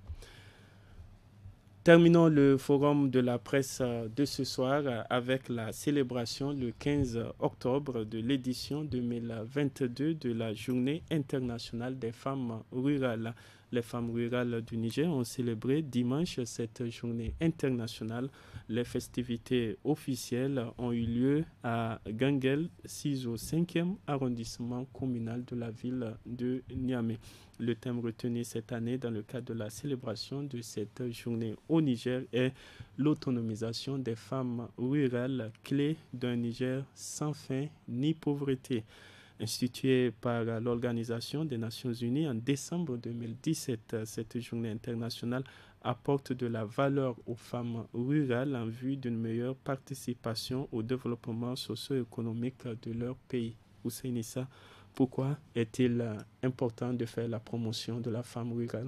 Speaker 1: Terminons le forum de la presse de ce soir avec la célébration le quinze octobre de l'édition deux mille vingt-deux de la Journée internationale des femmes rurales. Les femmes rurales du Niger ont célébré dimanche cette journée internationale. Les festivités officielles ont eu lieu à Ganguel, six au cinquième arrondissement communal de la ville de Niamey. Le thème retenu cette année dans le cadre de la célébration de cette journée au Niger est l'autonomisation des femmes rurales, clé d'un Niger sans faim ni pauvreté. Instituée par l'Organisation des Nations Unies en décembre deux mille dix-sept, cette journée internationale apporte de la valeur aux femmes rurales en vue d'une meilleure participation au développement socio-économique de leur pays. Hussein Issa, pourquoi est-il important de faire la promotion de la femme rurale?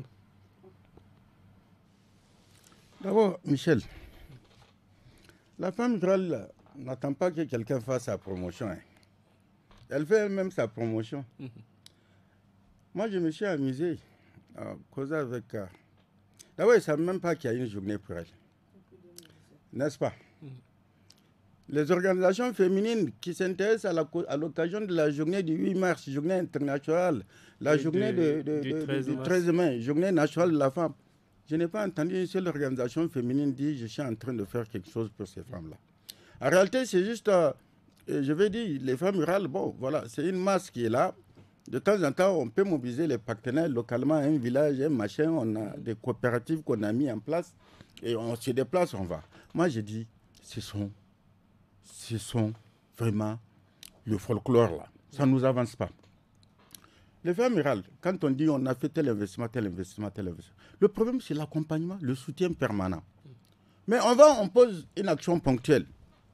Speaker 2: D'abord, Michel, la femme rurale n'attend pas que quelqu'un fasse sa promotion. Hein. Elle fait même sa promotion. Mm-hmm. Moi, je me suis amusé à causer avec... Euh, D'abord, ils ne savent même pas qu'il y a une journée pour elle. N'est-ce pas? Mm-hmm. Les organisations féminines qui s'intéressent à l'occasion de la journée du huit mars, journée internationale, la Et journée de, de, de, du, treize de, du treize mai, journée nationale de la femme, je n'ai pas entendu une seule organisation féminine dire « je suis en train de faire quelque chose pour ces femmes-là ». En réalité, c'est juste, euh, je vais dire, les femmes rurales, bon, voilà, c'est une masse qui est là. De temps en temps, on peut mobiliser les partenaires localement, un village, un machin, on a des coopératives qu'on a mis en place et on se déplace, on va. Moi, je dis, ce sont... Ce sont vraiment le folklore là. Ça ne nous avance pas. Les femmes rurales, quand on dit on a fait tel investissement, tel investissement, tel investissement, le problème c'est l'accompagnement, le soutien permanent. Mais on va, on pose une action ponctuelle.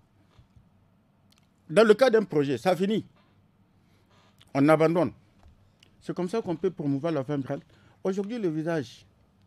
Speaker 2: Dans le cas d'un projet, ça finit. On abandonne. C'est comme ça qu'on peut promouvoir la femme rurale. Aujourd'hui, le visage,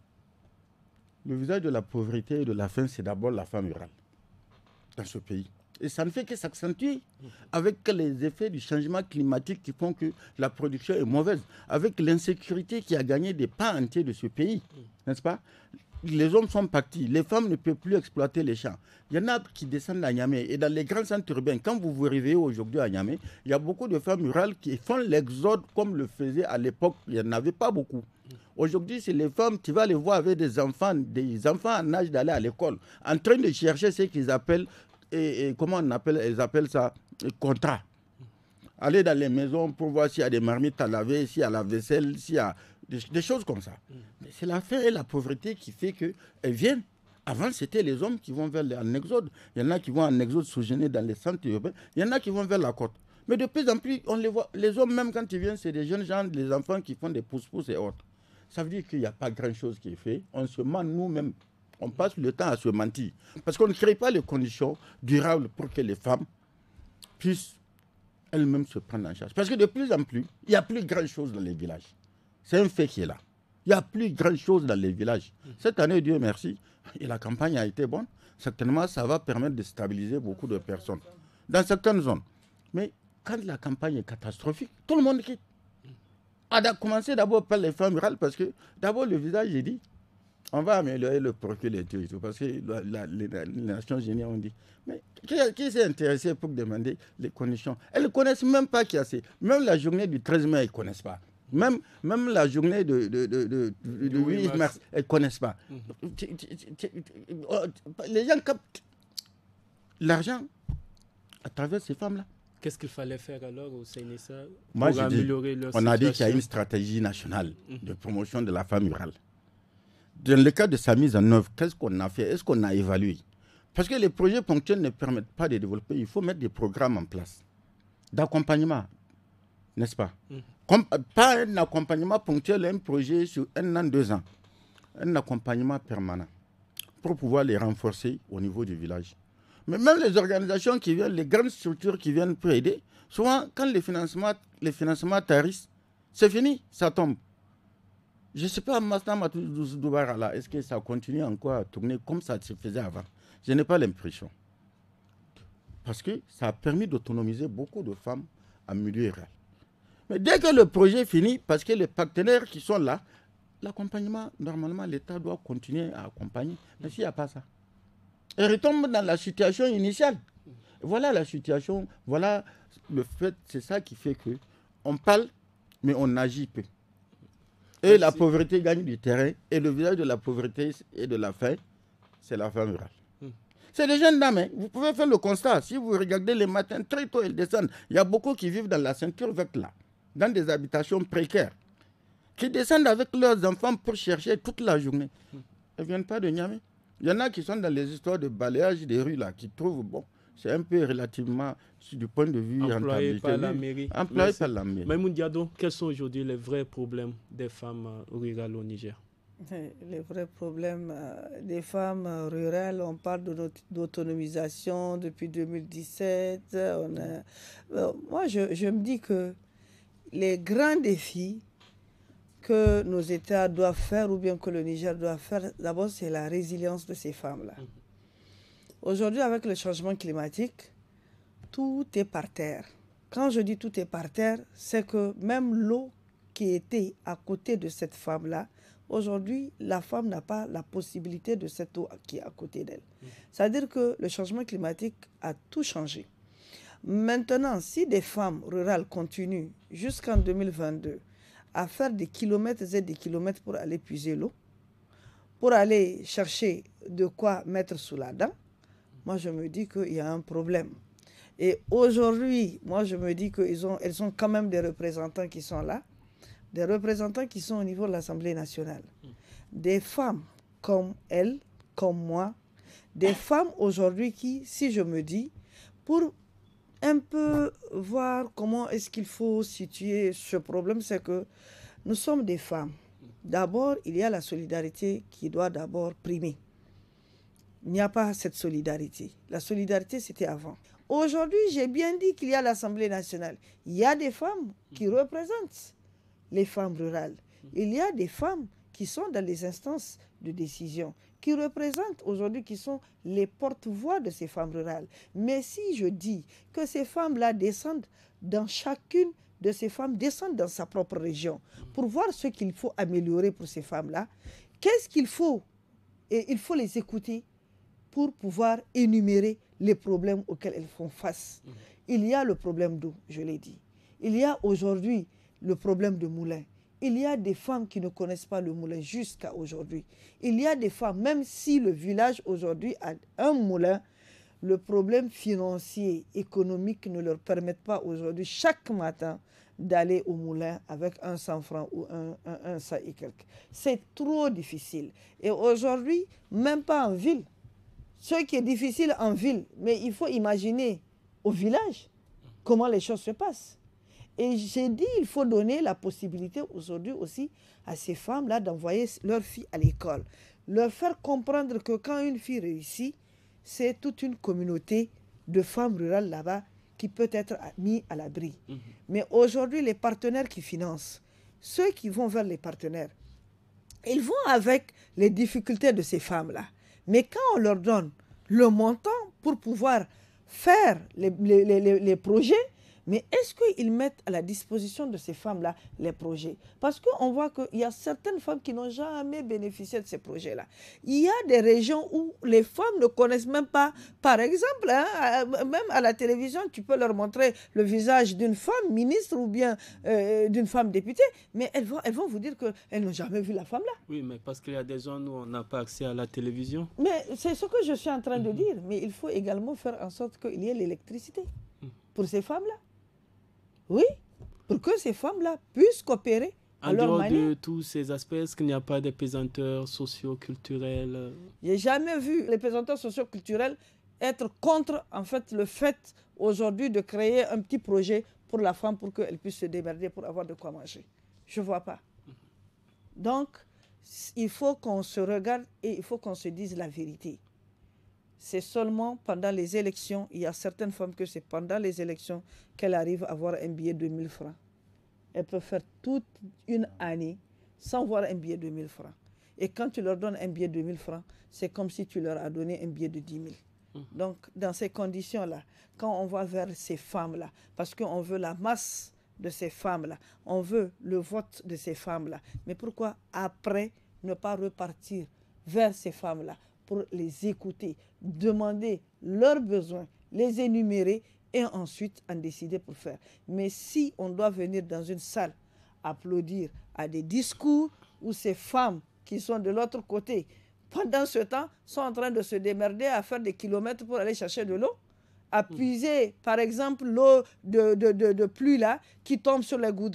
Speaker 2: le visage de la pauvreté et de la faim, c'est d'abord la femme rurale dans ce pays. Et ça ne fait que s'accentuer avec les effets du changement climatique qui font que la production est mauvaise, avec l'insécurité qui a gagné des pans entiers de ce pays, n'est-ce pas? Les hommes sont partis, les femmes ne peuvent plus exploiter les champs. Il y en a qui descendent à Niamey. Et dans les grands centres urbains, quand vous vous réveillez aujourd'hui à Niamey, il y a beaucoup de femmes rurales qui font l'exode comme le faisaient à l'époque. Il n'y en avait pas beaucoup. Aujourd'hui, c'est les femmes, tu vas les voir avec des enfants, des enfants en âge d'aller à l'école, en train de chercher ce qu'ils appellent Et, et comment on appelle, ils appellent ça, contrat. Aller dans les maisons pour voir s'il y a des marmites à laver, s'il y a la vaisselle, s'il y a des, des choses comme ça. Mm. Mais c'est la faim et la pauvreté qui fait qu'elles viennent. Avant, c'était les hommes qui vont vers en exode. Il y en a qui vont en exode sojourner dans les centres urbains. Il y en a qui vont vers la côte. Mais de plus en plus, on les voit. Les hommes, même quand ils viennent, c'est des jeunes gens, des enfants qui font des pousse-pousse et autres. Ça veut dire qu'il n'y a pas grand-chose qui est fait. On se ment nous-mêmes. On passe le temps à se mentir. Parce qu'on ne crée pas les conditions durables pour que les femmes puissent elles-mêmes se prendre en charge. Parce que de plus en plus, il n'y a plus grand-chose dans les villages. C'est un fait qui est là. Il n'y a plus grand-chose dans les villages. Cette année, Dieu merci, et la campagne a été bonne. Certainement, ça va permettre de stabiliser beaucoup de personnes dans certaines zones. Mais quand la campagne est catastrophique, tout le monde quitte. On a commencé d'abord par les femmes rurales parce que d'abord le visage, j'ai dit, on va améliorer le profil et tout, parce que la, la, les, les Nations Unies ont dit, mais qui, qui s'est intéressé pour demander les conditions? Elles ne connaissent même pas qui a c'est. Même la journée du treize mai, elles ne connaissent pas. Même, même la journée de, de, de, de, de, de huit mars, elles ne connaissent pas. Mm-hmm. Les gens captent l'argent à travers ces femmes-là.
Speaker 1: Qu'est-ce qu'il fallait faire alors au C N S A pour
Speaker 2: Moi,
Speaker 1: améliorer
Speaker 2: dit,
Speaker 1: leur
Speaker 2: on
Speaker 1: situation?
Speaker 2: a dit qu'il y a une stratégie nationale mm-hmm. de promotion de la femme rurale. Dans le cas de sa mise en œuvre, qu'est-ce qu'on a fait? Est-ce qu'on a évalué? Parce que les projets ponctuels ne permettent pas de développer. Il faut mettre des programmes en place d'accompagnement, n'est-ce pas? Mm. Comme, pas un accompagnement ponctuel, un projet sur un an, deux ans. Un accompagnement permanent pour pouvoir les renforcer au niveau du village. Mais même les organisations qui viennent, les grandes structures qui viennent pour aider, souvent, quand les financements, les financements tarissent, c'est fini, ça tombe. Je ne sais pas, est-ce que ça continue encore à tourner comme ça se faisait avant? Je n'ai pas l'impression. Parce que ça a permis d'autonomiser beaucoup de femmes en milieu rural. Mais dès que le projet finit, parce que les partenaires qui sont là, l'accompagnement, normalement, l'État doit continuer à accompagner. Mais s'il n'y a pas ça, il retombe dans la situation initiale. Voilà la situation, voilà le fait, c'est ça qui fait qu'on parle, mais on agit peu. Et Merci. La pauvreté gagne du terrain. Et le visage de la pauvreté et de la faim, c'est la femme rurale. Hum. C'est des jeunes dames. Hein. Vous pouvez faire le constat. Si vous regardez les matins, très tôt, elles descendent. Il y a beaucoup qui vivent dans la ceinture verte là, dans des habitations précaires. qui descendent avec leurs enfants pour chercher toute la journée. Elles ne viennent pas de Niamey. Il y en a qui sont dans les histoires de balayage des rues, là, qui trouvent, bon, c'est un peu relativement, du point de vue
Speaker 1: employé par la mairie.
Speaker 2: Employé par la mairie.
Speaker 1: Maïmoun Diado, quels sont aujourd'hui les vrais problèmes des femmes rurales au Niger?
Speaker 3: Les vrais problèmes euh, des femmes euh, rurales, on parle de d'autonomisation depuis deux mille dix-sept. On a... bon, moi, je, je me dis que les grands défis que nos États doivent faire ou bien que le Niger doit faire, d'abord, c'est la résilience de ces femmes-là. Mmh. Aujourd'hui, avec le changement climatique, tout est par terre. Quand je dis tout est par terre, c'est que même l'eau qui était à côté de cette femme-là, aujourd'hui, la femme n'a pas la possibilité de cette eau qui est à côté d'elle. Mmh. C'est-à-dire que le changement climatique a tout changé. Maintenant, si des femmes rurales continuent jusqu'en deux mille vingt-deux à faire des kilomètres et des kilomètres pour aller puiser l'eau, pour aller chercher de quoi mettre sous la dent, moi je me dis qu'il y a un problème. Et aujourd'hui, moi je me dis qu'elles ont, elles ont quand même des représentants qui sont là, des représentants qui sont au niveau de l'Assemblée nationale. Des femmes comme elles, comme moi, des femmes aujourd'hui qui, si je me dis, pour un peu voir comment est-ce qu'il faut situer ce problème, c'est que nous sommes des femmes. D'abord, il y a la solidarité qui doit d'abord primer. Il n'y a pas cette solidarité. La solidarité, c'était avant. Aujourd'hui, j'ai bien dit qu'il y a l'Assemblée nationale. Il y a des femmes qui représentent les femmes rurales. Il y a des femmes qui sont dans les instances de décision, qui représentent aujourd'hui, qui sont les porte-voix de ces femmes rurales. Mais si je dis que ces femmes-là descendent dans chacune de ces femmes, descendent dans sa propre région, pour voir ce qu'il faut améliorer pour ces femmes-là, qu'est-ce qu'il faut? Et il faut les écouter pour pouvoir énumérer les problèmes auxquels elles font face. Mmh. Il y a le problème d'eau, je l'ai dit. Il y a aujourd'hui le problème de moulin. Il y a des femmes qui ne connaissent pas le moulin jusqu'à aujourd'hui. Il y a des femmes, même si le village aujourd'hui a un moulin, le problème financier, économique ne leur permet pas aujourd'hui, chaque matin, d'aller au moulin avec un cent francs ou un, un, un cent et quelques. C'est trop difficile. Et aujourd'hui, même pas en ville. Ce qui est difficile en ville, mais il faut imaginer au village comment les choses se passent. Et j'ai dit, il faut donner la possibilité aujourd'hui aussi à ces femmes-là d'envoyer leurs filles à l'école. Leur faire comprendre que quand une fille réussit, c'est toute une communauté de femmes rurales là-bas qui peut être mise à l'abri. Mmh. Mais aujourd'hui, les partenaires qui financent, ceux qui vont vers les partenaires, ils vont avec les difficultés de ces femmes-là. Mais quand on leur donne le montant pour pouvoir faire les, les, les, les projets, mais est-ce qu'ils mettent à la disposition de ces femmes-là les projets? Parce qu'on voit qu'il y a certaines femmes qui n'ont jamais bénéficié de ces projets-là. Il y a des régions où les femmes ne connaissent même pas, par exemple, hein, même à la télévision, tu peux leur montrer le visage d'une femme ministre ou bien euh, d'une femme députée, mais elles vont, elles vont vous dire qu'elles n'ont jamais vu la femme-là.
Speaker 1: Oui, mais parce qu'il y a des zones où on n'a pas accès à la télévision.
Speaker 3: Mais c'est ce que je suis en train de dire. Mais il faut également faire en sorte qu'il y ait l'électricité pour ces femmes-là. Oui, pour que ces femmes-là puissent coopérer à leur manière.
Speaker 1: En dehors de tous ces aspects, est-ce qu'il n'y a pas de pesanteurs socio-culturels?
Speaker 3: Je n'ai jamais vu les pesanteurs socio-culturels être contre en fait, le fait aujourd'hui de créer un petit projet pour la femme pour qu'elle puisse se démerder pour avoir de quoi manger. Je ne vois pas. Donc, il faut qu'on se regarde et il faut qu'on se dise la vérité. C'est seulement pendant les élections, il y a certaines femmes que c'est pendant les élections qu'elles arrivent à avoir un billet de mille francs. Elles peuvent faire toute une année sans voir un billet de mille francs. Et quand tu leur donnes un billet de mille francs, c'est comme si tu leur as donné un billet de dix mille. Mmh. Donc, dans ces conditions-là, quand on va vers ces femmes-là, parce qu'on veut la masse de ces femmes-là, on veut le vote de ces femmes-là, mais pourquoi après ne pas repartir vers ces femmes-là pour les écouter, demander leurs besoins, les énumérer et ensuite en décider pour faire. Mais si on doit venir dans une salle applaudir à des discours où ces femmes qui sont de l'autre côté, pendant ce temps, sont en train de se démerder à faire des kilomètres pour aller chercher de l'eau, à puiser, par exemple, l'eau de, de, de, de pluie là, qui tombe sur les goudrons,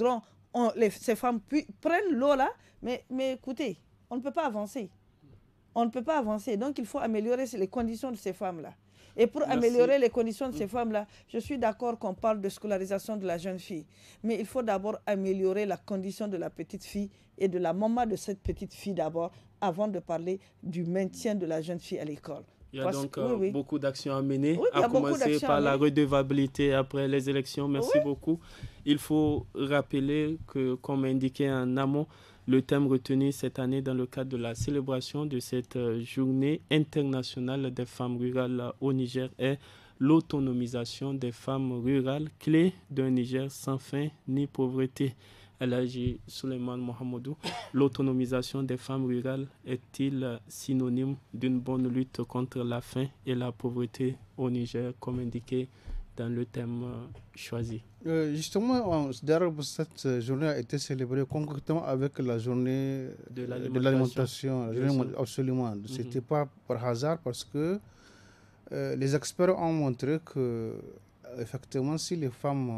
Speaker 3: on, les, ces femmes pu, prennent l'eau là, mais, mais écoutez, on ne peut pas avancer. On ne peut pas avancer. Donc, il faut améliorer les conditions de ces femmes-là. Et pour Merci. améliorer les conditions de ces mmh. femmes-là, je suis d'accord qu'on parle de scolarisation de la jeune fille. Mais il faut d'abord améliorer la condition de la petite fille et de la maman de cette petite fille d'abord, avant de parler du maintien de la jeune fille à l'école.
Speaker 1: Il y a
Speaker 3: Parce
Speaker 1: donc
Speaker 3: que,
Speaker 1: euh,
Speaker 3: oui, oui.
Speaker 1: beaucoup d'actions à mener,
Speaker 3: oui,
Speaker 1: à commencer par la redevabilité après les élections. Merci oui. beaucoup. Il faut rappeler que, comme indiqué en amont, le thème retenu cette année dans le cadre de la célébration de cette journée internationale des femmes rurales au Niger est l'autonomisation des femmes rurales, clé d'un Niger sans faim ni pauvreté. Elhaji Suleiman Mohamedou, l'autonomisation des femmes rurales est-il synonyme d'une bonne lutte contre la faim et la pauvreté au Niger, comme indiqué dans le thème choisi?
Speaker 4: Euh, justement, cette journée a été célébrée concrètement avec la journée de l'alimentation. Absolument. Mm-hmm. Ce n'était pas par hasard parce que euh, les experts ont montré que, effectivement, si les femmes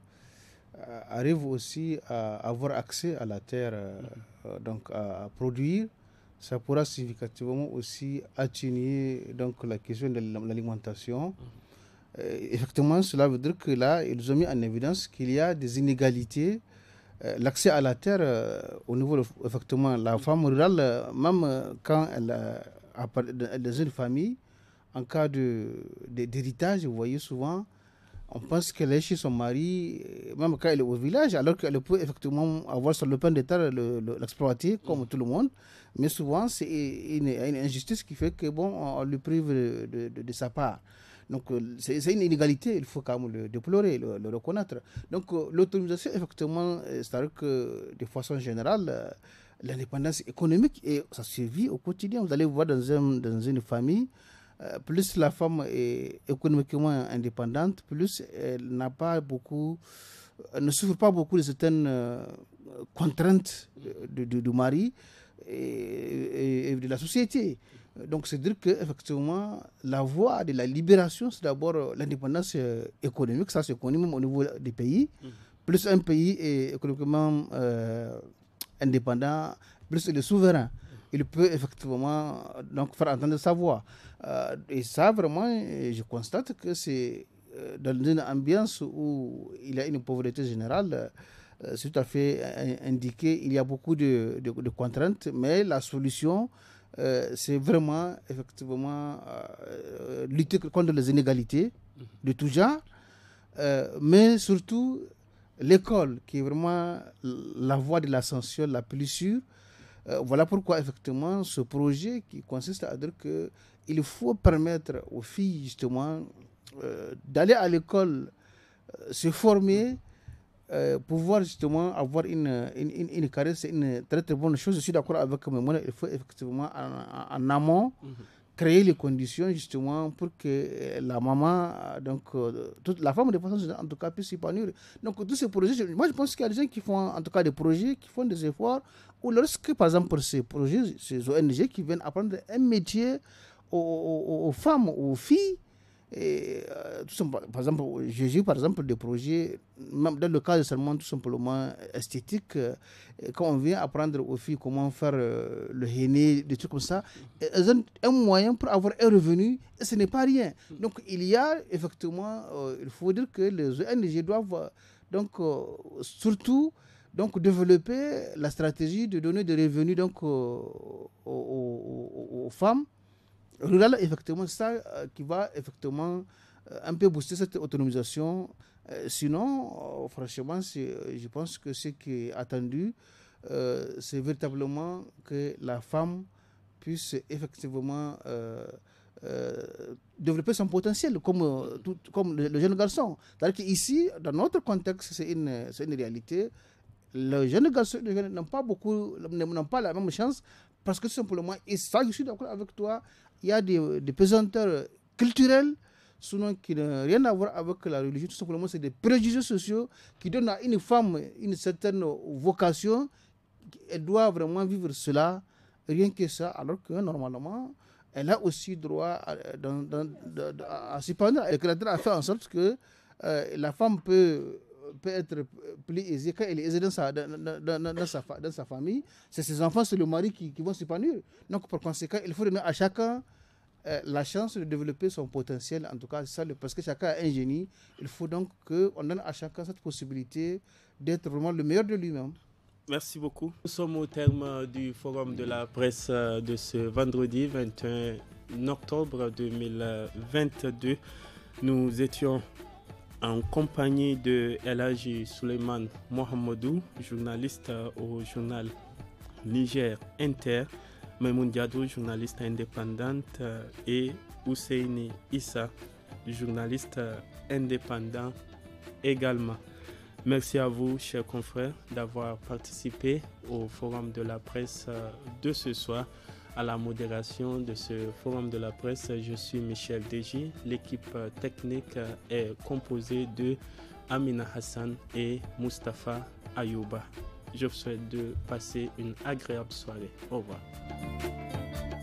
Speaker 4: euh, arrivent aussi à avoir accès à la terre, mm-hmm. euh, donc à, à produire, ça pourra significativement aussi atténuer donc, la question de l'alimentation. Mm-hmm. Euh, effectivement, cela veut dire que là, ils ont mis en évidence qu'il y a des inégalités. Euh, l'accès à la terre, euh, au niveau de, effectivement, la femme rurale, euh, même euh, quand elle est dans une famille, en cas de, de, d'héritage, vous voyez souvent, on pense qu'elle est chez son mari, même quand elle est au village, alors qu'elle peut effectivement avoir sur le pain de terre, le, le, l'exploiter comme mmh. tout le monde. Mais souvent, c'est une, une injustice qui fait que, bon, on, on lui prive de, de, de, de sa part. Donc, c'est, c'est une inégalité, il faut quand même le déplorer, le, le reconnaître. Donc, l'autonomisation, effectivement, c'est-à-dire que, de façon générale, l'indépendance économique, et ça se vit au quotidien. Vous allez voir dans, un, dans une famille, euh, plus la femme est économiquement indépendante, plus elle n'a pas beaucoup, elle ne souffre pas beaucoup de certaines euh, contraintes du de, de, de mari et, et, et de la société. Donc, c'est dire qu'effectivement, la voie de la libération, c'est d'abord l'indépendance économique, ça c'est connu même au niveau des pays. Mmh. Plus un pays est économiquement euh, indépendant, plus il est souverain. Il peut effectivement donc, faire entendre sa voix. Euh, et ça, vraiment, je constate que c'est euh, dans une ambiance où il y a une pauvreté générale, euh, c'est tout à fait indiqué. Il y a beaucoup de, de, de contraintes, mais la solution, Euh, c'est vraiment, effectivement, euh, lutter contre les inégalités de tout genre, euh, mais surtout l'école, qui est vraiment la voie de l'ascension la plus sûre. Euh, voilà pourquoi, effectivement, ce projet qui consiste à dire qu'il faut permettre aux filles, justement, euh, d'aller à l'école, euh, se former, Euh, pouvoir justement avoir une, une, une, une carrière, c'est une très très bonne chose. Je suis d'accord avec moi, il faut effectivement en, en amont mm-hmm. créer les conditions justement pour que la maman, donc euh, toute la femme de façon en tout cas puisse s'épanouir. Donc tous ces projets, moi je pense qu'il y a des gens qui font en tout cas des projets, qui font des efforts, ou lorsque par exemple pour ces projets, ces O N G qui viennent apprendre un métier aux, aux, aux femmes, aux filles. Et, euh, tout simplement, par exemple, j'ai eu par exemple des projets, même dans le cas de seulement tout simplement esthétique, euh, quand on vient apprendre aux filles comment faire euh, le henné, des trucs comme ça, elles ont un moyen pour avoir un revenu, et ce n'est pas rien. Donc il y a effectivement, euh, il faut dire que les O N G doivent donc euh, surtout donc développer la stratégie de donner des revenus donc aux, aux, aux, aux femmes rurales, effectivement, c'est ça euh, qui va effectivement euh, un peu booster cette autonomisation. Euh, sinon, euh, franchement, c'est, je pense que ce qui est attendu, euh, c'est véritablement que la femme puisse effectivement euh, euh, développer son potentiel comme, euh, tout, comme le, le jeune garçon. C'est-à-dire qu'ici, dans notre contexte, c'est une, c'est une réalité. Les jeunes garçons n'ont pas beaucoup, n'ont pas la même chance parce que tout simplement, et ça, je suis d'accord avec toi, il y a des, des pesanteurs culturels, sinon qui n'ont rien à voir avec la religion. Tout simplement, c'est des préjugés sociaux qui donnent à une femme une certaine vocation. Elle doit vraiment vivre cela, rien que ça, alors que normalement, elle a aussi droit à, dans, dans, à, à s'épanouir. Le Créateur a fait en sorte que euh, la femme peut peut être plus aisé, quand il est aisé dans sa, dans, dans, dans, dans sa, dans sa famille, c'est ses enfants, c'est le mari qui, qui vont s'épanouir. Donc, par conséquent, il faut donner à chacun euh, la chance de développer son potentiel. En tout cas, ça, parce que chacun a un génie. Il faut donc qu'on donne à chacun cette possibilité d'être vraiment le meilleur de lui-même.
Speaker 1: Merci beaucoup. Nous sommes au terme du forum de la presse de ce vendredi vingt et un octobre deux mille vingt-deux. Nous étions en compagnie de El Hadji Suleiman Mohamedou, journaliste au journal Niger Inter, Maimoun Diado, journaliste indépendante, et Ousseini Issa, journaliste indépendant également. Merci à vous, chers confrères, d'avoir participé au forum de la presse de ce soir. À la modération de ce forum de la presse, je suis Michel Deji. L'équipe technique est composée de Amina Hassan et Mustapha Ayouba. Je vous souhaite de passer une agréable soirée. Au revoir.